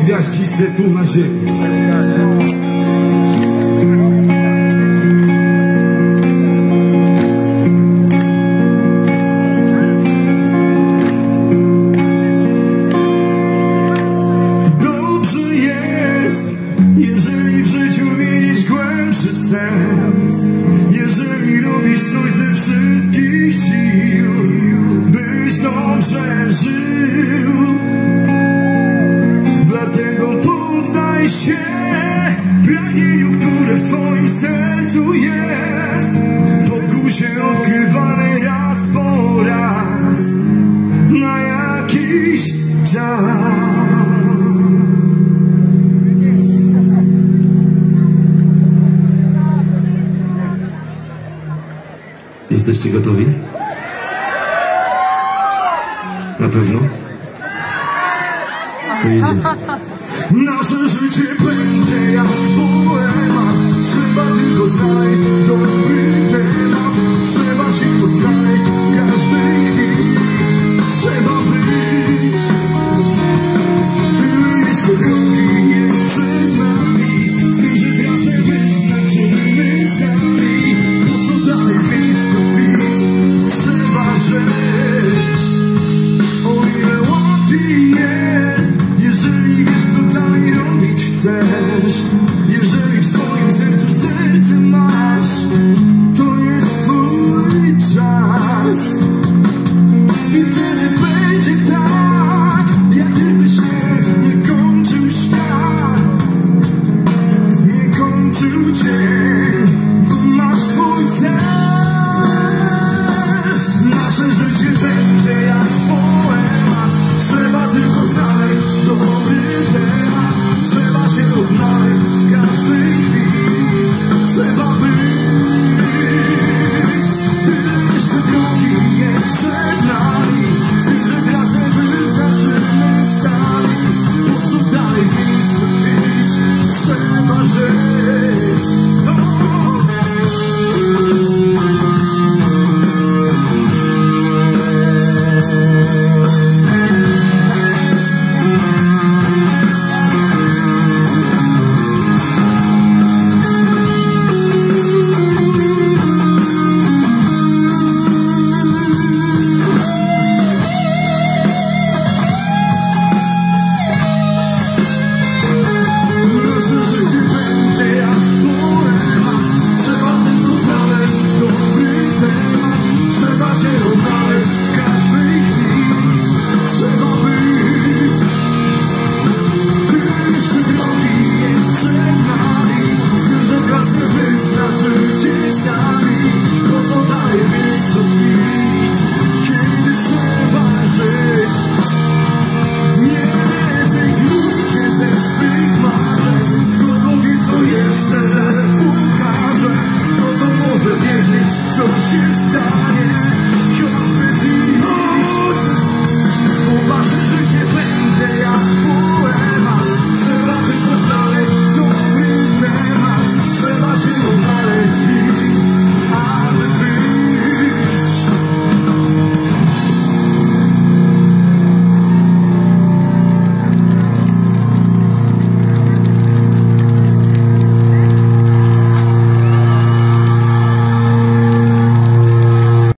gwiaździste tu na ziemi. Dobrze jest, jeżeli w życiu widzisz głębszy sens, jeżeli robisz coś ze wszystkich sił, byś dobrze żył. Dlatego poddaj się pragnieniu, które w twoim sercu jest, pokusie odkrywane raz po raz na jakiś czas. Jesteście gotowi? Na pewno? To jedziemy. Nasze życie będzie jak poemat, trzeba tylko znaleźć